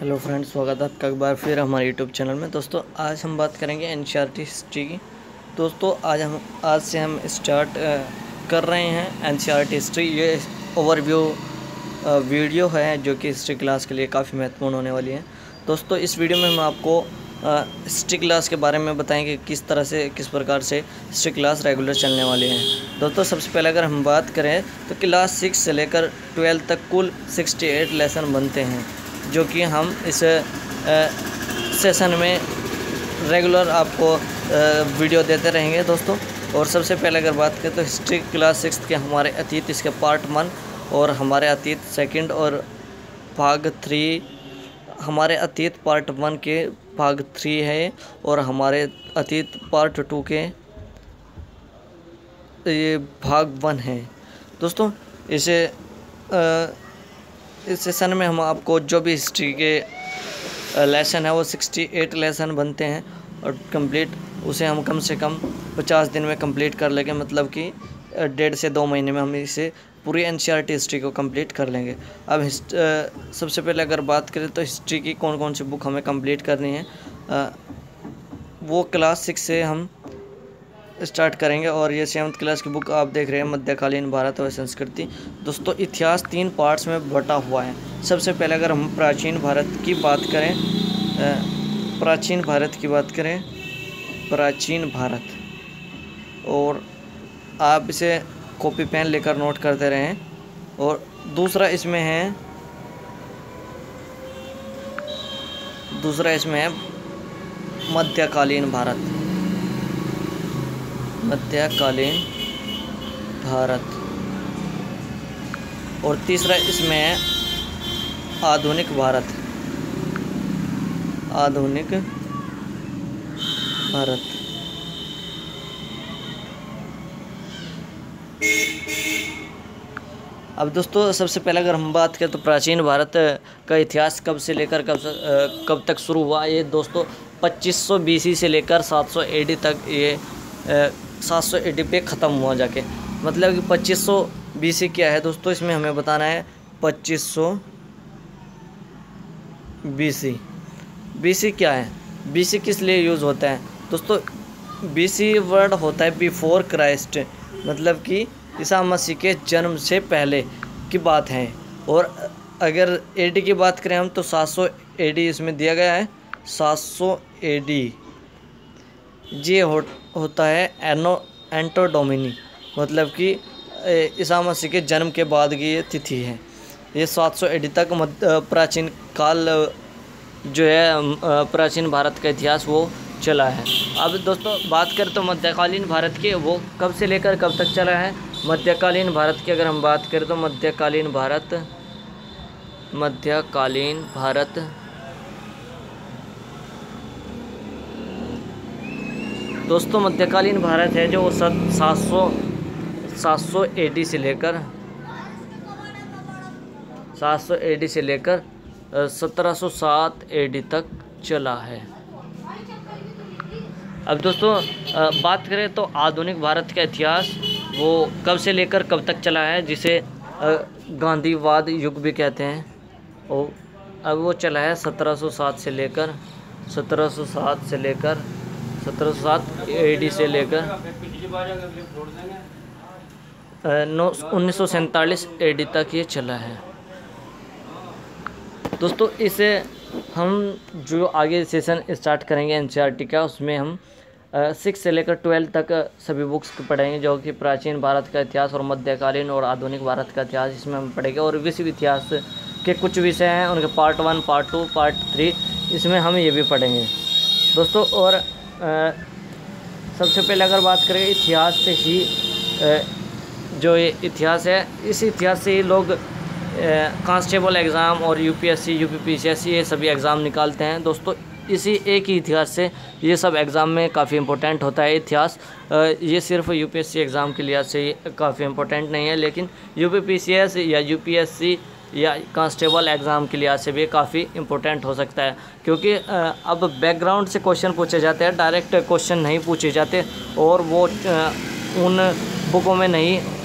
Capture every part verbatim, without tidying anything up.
Hello friends, स्वागत है आपका एक बार फिर हमारे यूट्यूब चैनल में। दोस्तों आज हम बात करेंगे एनसीईआरटी हिस्ट्री की। दोस्तों आज हम आज से हम स्टार्ट कर रहे हैं एनसीईआरटी हिस्ट्री। ये ओवरव्यू वीडियो है जो कि हिस्ट्री क्लास के लिए काफ़ी महत्वपूर्ण होने वाली है। दोस्तों इस वीडियो में हम आपको हिस्ट्री क्लास के बारे में बताएंगे किस तरह से किस प्रकार से हिस्ट्री क्लास रेगुलर चलने वाली है। दोस्तों सबसे पहले अगर हम बात करें तो क्लास सिक्स से लेकर ट्वेल्थ तक कुल सिक्सटी एट लेसन बनते हैं जो कि हम इस आ, सेशन में रेगुलर आपको आ, वीडियो देते रहेंगे दोस्तों। और सबसे पहले अगर बात करें तो हिस्ट्री क्लास सिक्स के हमारे अतीत इसके पार्ट वन और हमारे अतीत सेकंड और भाग थ्री, हमारे अतीत पार्ट वन के भाग थ्री है और हमारे अतीत पार्ट टू के ये भाग वन है। दोस्तों इसे आ, इस सेशन में हम आपको जो भी हिस्ट्री के लेसन है वो सिक्सटी एट लेसन बनते हैं और कंप्लीट उसे हम कम से कम पचास दिन में कंप्लीट कर लेंगे। मतलब कि डेढ़ से दो महीने में हम इसे पूरी एनसीईआरटी हिस्ट्री को कंप्लीट कर लेंगे। अब सबसे पहले अगर बात करें तो हिस्ट्री की कौन कौन सी बुक हमें कंप्लीट करनी है आ, वो क्लास सिक्स से हम स्टार्ट करेंगे। और ये सेवन्थ क्लास की बुक आप देख रहे हैं मध्यकालीन भारत और संस्कृति। दोस्तों इतिहास तीन पार्ट्स में बटा हुआ है। सबसे पहले अगर हम प्राचीन भारत की बात करें प्राचीन भारत की बात करें प्राचीन भारत और आप इसे कॉपी पेन लेकर नोट करते रहें। और दूसरा इसमें है दूसरा इसमें है मध्यकालीन भारत मध्यकालीन भारत और तीसरा इसमें है आधुनिक भारत आधुनिक भारत। अब दोस्तों सबसे पहले अगर हम बात करें तो प्राचीन भारत का इतिहास कब से लेकर कब कब तक शुरू हुआ। ये दोस्तों पच्चीस सौ बीसी से लेकर सात सौ एडी तक ये सात सौ एडी पे ख़त्म हुआ जाके। मतलब कि पच्चीस सौ बीसी क्या है दोस्तों, इसमें हमें बताना है पच्चीस सौ बीसी। बीसी क्या है, बीसी किस लिए यूज़ होता है दोस्तों। बीसी वर्ड होता है बिफोर क्राइस्ट, मतलब कि ईसा मसीह के जन्म से पहले की बात है। और अगर एडी की बात करें हम तो सात सौ एडी इसमें दिया गया है। सात सौ एडी ये हो, होता है एनो एंटो डोमिनी, मतलब कि ईसा मसीह के जन्म के बाद की ये तिथि है। ये सात सौ एडी तक प्राचीन काल जो है प्राचीन भारत का इतिहास वो चला है। अब दोस्तों बात करें तो मध्यकालीन भारत के वो कब से लेकर कब तक चला है। मध्यकालीन भारत की अगर हम बात करें तो मध्यकालीन भारत मध्यकालीन भारत दोस्तों मध्यकालीन भारत है जो सात सौ सात सौ एडी से लेकर सात सौ एडी से लेकर सत्रह सौ सात एडी तक चला है। अब दोस्तों बात करें तो आधुनिक भारत का इतिहास वो कब से लेकर कब तक चला है, जिसे गांधीवाद युग भी कहते हैं। और अब वो चला है सत्रह सौ सात से लेकर सत्रह सौ सात से लेकर सत्रह सौ सात एडी से लेकर नौ उन्नीस सौ सैंतालीस एडी तक ये चला है। दोस्तों इसे हम जो आगे सेशन स्टार्ट करेंगे एनसीईआरटी का, उसमें हम सिक्स से लेकर ट्वेल्थ तक सभी बुक्स पढ़ेंगे जो कि प्राचीन भारत का इतिहास और मध्यकालीन और आधुनिक भारत का इतिहास इसमें हम पढ़ेंगे। और विश्व इतिहास के कुछ विषय हैं उनके part one part two part three इसमें हम ये भी पढ़ेंगे दोस्तों। और आ, सबसे पहले अगर बात करें इतिहास से ही आ, जो ये इतिहास है, इस इतिहास से ही लोग कांस्टेबल एग्ज़ाम और यूपीएससी यूपीपीसीएससी ये सभी एग्ज़ाम निकालते हैं। दोस्तों इसी एक ही इतिहास से ये सब एग्ज़ाम में काफ़ी इम्पोर्टेंट होता है इतिहास। ये सिर्फ यूपीएससी एग्ज़ाम के लिहाज से काफ़ी इम्पोर्टेंट नहीं है, लेकिन यूपीपीसीएस या यूपीएससी या कांस्टेबल एग्ज़ाम के लिहाज से भी काफ़ी इम्पोर्टेंट हो सकता है। क्योंकि अब बैकग्राउंड से क्वेश्चन पूछे जाते हैं, डायरेक्ट क्वेश्चन नहीं पूछे जाते और वो उन बुकों में नहीं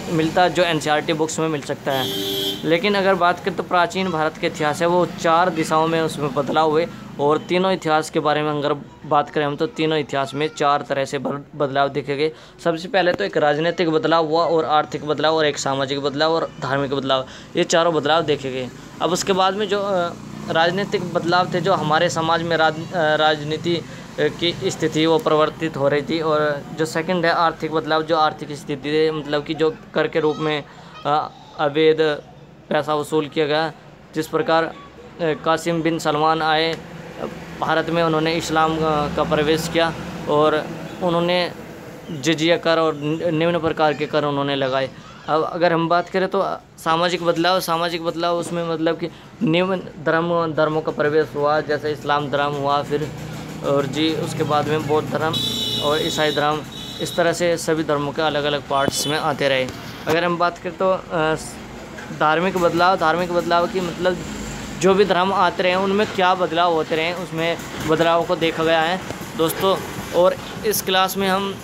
मिलता जो एनसीईआरटी बुक्स में मिल सकता है। लेकिन अगर बात करें तो प्राचीन भारत के इतिहास है वो चार दिशाओं में उसमें बदलाव हुए, और तीनों इतिहास के बारे में अगर बात करें हम तो तीनों इतिहास में चार तरह से बदलाव देखे गए। सबसे पहले तो एक राजनीतिक बदलाव हुआ, और आर्थिक बदलाव, और एक सामाजिक बदलाव, और धार्मिक बदलाव, ये चारों बदलाव देखे गए। अब उसके बाद में जो राजनीतिक बदलाव थे, जो हमारे समाज में राज राजनीति की स्थिति वो परिवर्तित हो रही थी, और जो सेकंड है आर्थिक बदलाव, जो आर्थिक स्थिति है मतलब कि जो कर के रूप में अवैध पैसा वसूल किया गया। जिस प्रकार कासिम बिन सलमान आए भारत में, उन्होंने इस्लाम का प्रवेश किया और उन्होंने जिजिया कर और निम्न प्रकार के कर उन्होंने लगाए। अब अगर हम बात करें तो सामाजिक बदलाव सामाजिक बदलाव उसमें मतलब कि निम्न धर्म धर्मों का प्रवेश हुआ, जैसे इस्लाम धर्म हुआ, फिर और जी उसके बाद में बौद्ध धर्म और ईसाई धर्म, इस तरह से सभी धर्मों के अलग अलग पार्ट्स में आते रहे। अगर हम बात करें तो धार्मिक बदलाव धार्मिक बदलाव की मतलब जो भी धर्म आते रहे उनमें क्या बदलाव होते रहे, उसमें बदलाव को देखा गया है दोस्तों। और इस क्लास में हम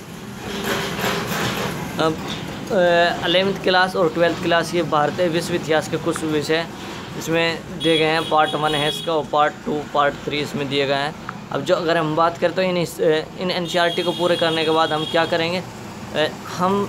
अलेवेंथ क्लास और ट्वेल्थ क्लास ये भारतीय विश्व इतिहास के कुछ विषय इसमें दिए गए हैं। पार्ट वन है इसका और पार्ट टू पार्ट थ्री इसमें दिए गए हैं। अब जो अगर हम बात करें तो इन इन एनसीईआरटी को पूरे करने के बाद हम क्या करेंगे, हम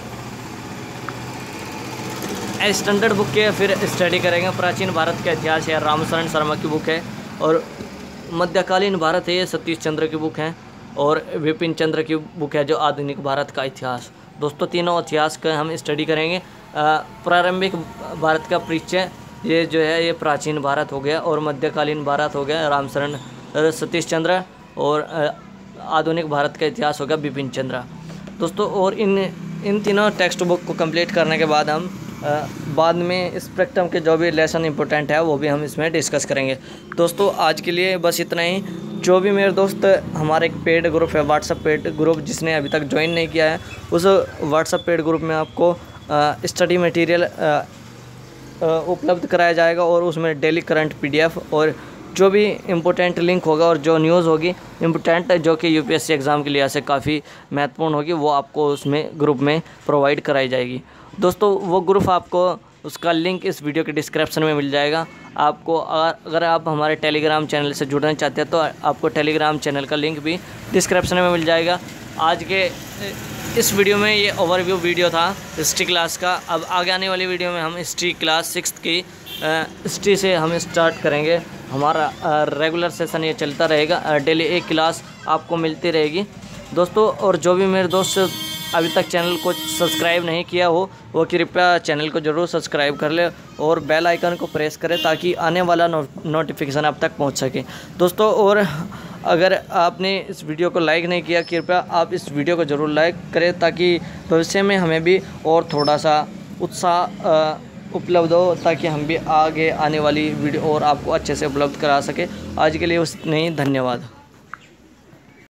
स्टैंडर्ड बुक के फिर स्टडी करेंगे। प्राचीन भारत का इतिहास है, रामशरण शर्मा की बुक है, और मध्यकालीन भारत है, ये सतीश चंद्र की बुक है, और विपिन चंद्र की बुक है जो आधुनिक भारत का इतिहास। दोस्तों तीनों इतिहास का हम स्टडी करेंगे। प्रारंभिक भारत का परिचय ये जो है ये प्राचीन भारत हो गया, और मध्यकालीन भारत हो गया रामशरण सतीश चंद्र, और आधुनिक भारत का इतिहास होगा बिपिन चंद्र दोस्तों। और इन इन तीनों टेक्स्ट बुक को कंप्लीट करने के बाद हम बाद में स्पेक्ट्रम के जो भी लेसन इंपॉर्टेंट है वो भी हम इसमें डिस्कस करेंगे। दोस्तों आज के लिए बस इतना ही। जो भी मेरे दोस्त हमारे एक पेड ग्रुप है, व्हाट्सअप पेड ग्रुप, जिसने अभी तक ज्वाइन नहीं किया है, उस व्हाट्सअप पेड ग्रुप में आपको स्टडी मटेरियल उपलब्ध कराया जाएगा, और उसमें डेली करंट पीडीएफ और जो भी इम्पोर्टेंट लिंक होगा और जो न्यूज़ होगी इम्पोर्टेंट जो कि यूपीएससी एग्ज़ाम के लिए से काफ़ी महत्वपूर्ण होगी, वो आपको उसमें ग्रुप में प्रोवाइड कराई जाएगी। दोस्तों वो ग्रुप आपको उसका लिंक इस वीडियो के डिस्क्रिप्शन में मिल जाएगा। आपको अगर अगर आप हमारे टेलीग्राम चैनल से जुड़ना चाहते हैं तो आपको टेलीग्राम चैनल का लिंक भी डिस्क्रिप्शन में मिल जाएगा। आज के इस वीडियो में ये ओवरव्यू वीडियो था हिस्ट्री क्लास का। अब आगे आने वाली वीडियो में हम हिस्ट्री क्लास सिक्स्थ की हिस्ट्री से हम स्टार्ट करेंगे। हमारा रेगुलर सेशन ये चलता रहेगा, डेली एक क्लास आपको मिलती रहेगी दोस्तों। और जो भी मेरे दोस्त अभी तक चैनल को सब्सक्राइब नहीं किया हो वो कृपया चैनल को ज़रूर सब्सक्राइब कर ले और बेल आइकन को प्रेस करें ताकि आने वाला नो, नोटिफिकेशन आप तक पहुंच सके दोस्तों। और अगर आपने इस वीडियो को लाइक नहीं किया, कृपया आप इस वीडियो को ज़रूर लाइक करें ताकि भविष्य में हमें भी और थोड़ा सा उत्साह उपलब्ध हो, ताकि हम भी आगे आने वाली वीडियो और आपको अच्छे से उपलब्ध करा सके। आज के लिए उस नहीं, धन्यवाद।